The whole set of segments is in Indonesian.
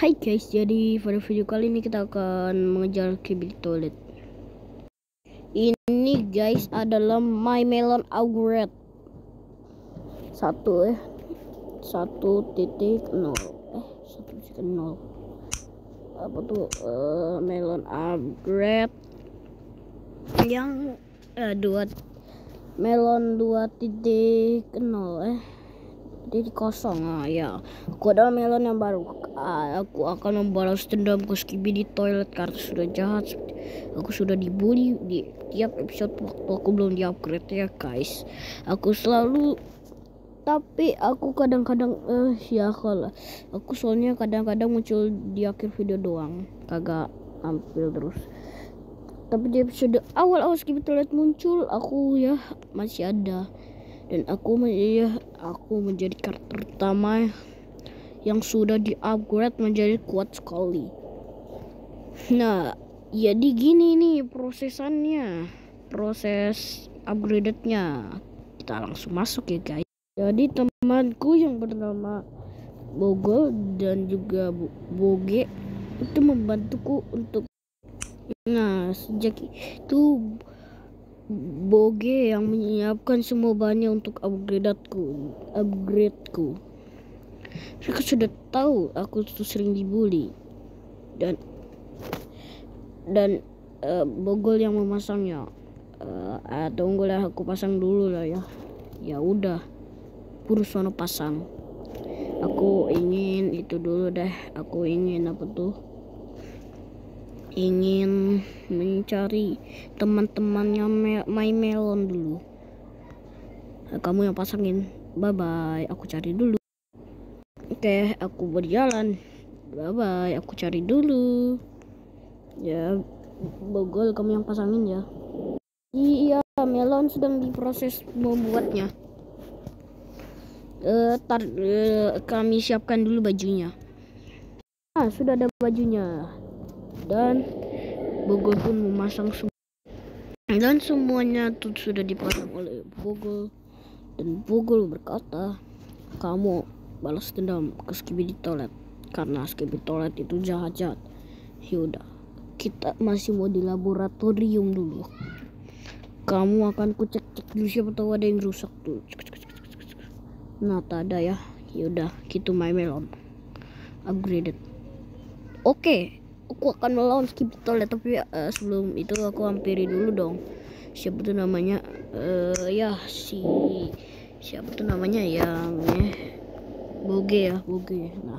Hai guys, jadi pada video kali ini kita akan mengejar Skibidi Toilet. Ini guys adalah My Melon Upgrade 1.0 apa tuh Melon Upgrade yang 2 Melon 2.0 jadi kosong. Ya, aku adalah Melon yang baru. Aku akan membalas dendam ke Skibidi Toilet karena sudah jahat. Aku sudah dibully di tiap episode waktu aku belum di upgrade ya guys. Tapi aku kadang-kadang aku soalnya kadang-kadang muncul di akhir video doang, kagak tampil terus. Tapi di episode awal Skibidi Toilet muncul, aku ya masih ada. Dan aku menjadi karakter utama yang sudah di-upgrade menjadi kuat sekali. Nah, jadi gini nih proses upgrade-nya. Kita langsung masuk ya guys. Jadi temanku yang bernama Bogol dan juga Boge itu membantuku untuk. Nah, sejak itu Boge yang menyiapkan semua bahannya untuk upgradeku. Mereka sudah tahu aku tuh sering dibully dan Bogol yang memasangnya. Tunggulah aku pasang dulu lah ya. Ya udah, buru sono pasang. Aku ingin itu dulu deh. Aku ingin ingin mencari teman-temannya My Melon dulu. Kamu yang pasangin. Bye bye, aku cari dulu. Oke, aku berjalan. Bye bye, aku cari dulu. Ya, Bogol kamu yang pasangin ya. Iya, Melon sedang diproses membuatnya. Kami siapkan dulu bajunya. Sudah ada bajunya. Dan Bogol pun memasang semua. Dan semuanya tuh sudah dipasang oleh Bogol. Dan Bogol berkata, kamu balas dendam ke Skibidi Toilet karena Skibidi Toilet itu jahat-jahat. Yaudah, kita masih mau di laboratorium dulu. Kamu akan ku cek dulu siapa tahu ada yang rusak tuh. Nah, tak ada ya. Yaudah, gitu My Melon upgraded. Oke, aku akan melawan Skibidi Toilet, tapi sebelum itu aku hampiri dulu dong. Siapa tuh namanya? Siapa tuh namanya yang Boge ya, Boge. Nah,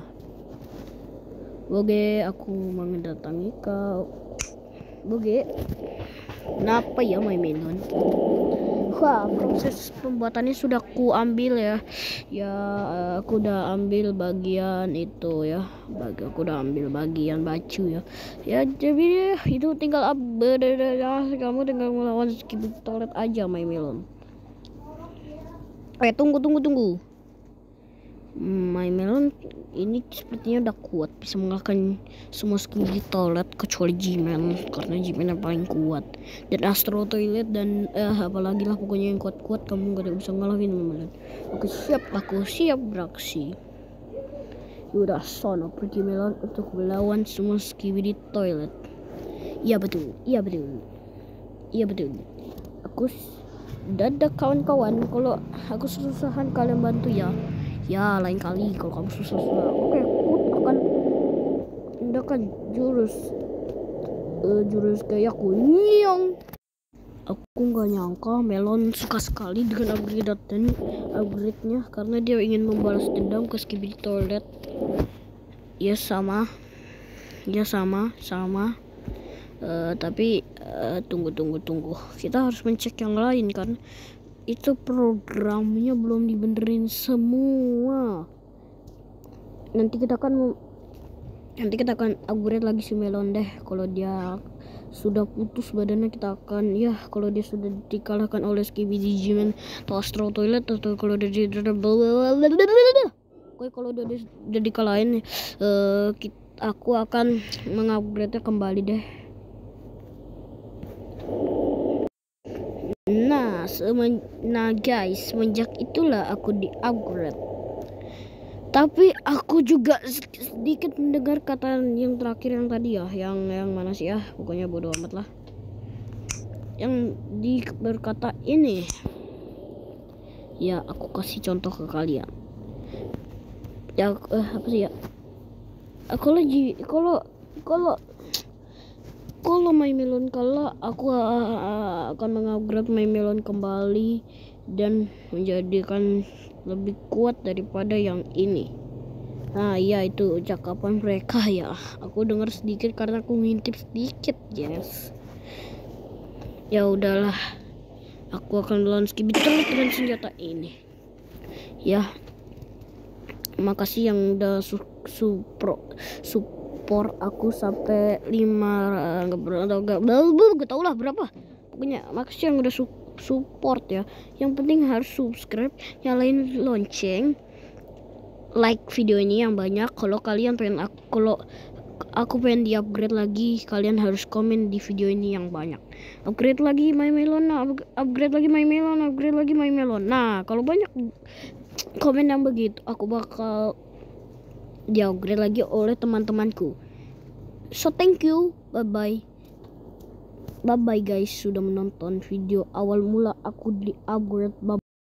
Boge, aku mendatangi kau. Boge, kenapa ya My Melon? Wah, proses pembuatannya sudah aku ambil ya. Aku udah ambil bagian itu ya. Aku udah ambil bagian baju ya. Ya, jadi itu tinggal kamu tinggal melawan Skibidi Toilet aja My Melon. Tunggu. My Melon ini sepertinya udah kuat, bisa mengalahkan semua Skibidi Toilet kecuali G-Man, karena G-Man yang paling kuat. Dan Astro Toilet dan apalagi lah pokoknya yang kuat-kuat kamu gak ada bisa ngalahin My Melon. Aku siap beraksi. Udah sono pergi Melon untuk melawan semua Skibidi Toilet. Iya betul. Aku dadah kawan-kawan, kalau aku kesusahan kalian bantu ya. Ya, lain kali kalau kamu susah. Oke, aku akan menggunakan jurus kayak kunyong. Aku nggak nyangka Melon suka sekali dengan upgrade-nya karena dia ingin membalas dendam ke Skibidi Toilet. Ya sama. Tapi tunggu. Kita harus mencek yang lain kan. Itu programnya belum dibenerin semua. Nanti kita akan upgrade lagi si Melon deh. Kalau dia sudah putus badannya kita akan kalau dia sudah dikalahkan oleh Skibidi G-Man atau Astro Toilet, atau kalau dia udah dikalahin aku akan mengupgrade-nya kembali deh. Nah guys, semenjak itulah aku di-upgrade. Tapi aku juga sedikit mendengar kata yang terakhir yang tadi ya, yang mana sih ya, pokoknya bodo amat lah. Yang berkata ini, ya aku kasih contoh ke kalian. Ya apa sih ya? Kalau My Melon kalah, aku akan mengupgrade My Melon kembali dan menjadikan lebih kuat daripada yang ini. Nah iya, itu ucapan mereka ya. Aku dengar sedikit karena aku ngintip sedikit, yes. Ya udahlah, aku akan lawan Skibidi dengan senjata ini. Ya, makasih yang udah support aku sampai 5 gak tau lah berapa. Pokoknya makasih yang udah support ya. Yang penting harus subscribe, nyalain lonceng, like video ini yang banyak. Kalau kalian pengen aku pengen di upgrade lagi, kalian harus komen di video ini yang banyak. Upgrade lagi My Melon, upgrade lagi My Melon, upgrade lagi My Melon. Nah kalau banyak komen yang begitu, aku bakal di upgrade lagi oleh teman-temanku. So thank you, bye bye guys sudah menonton video awal mula aku di upgrade.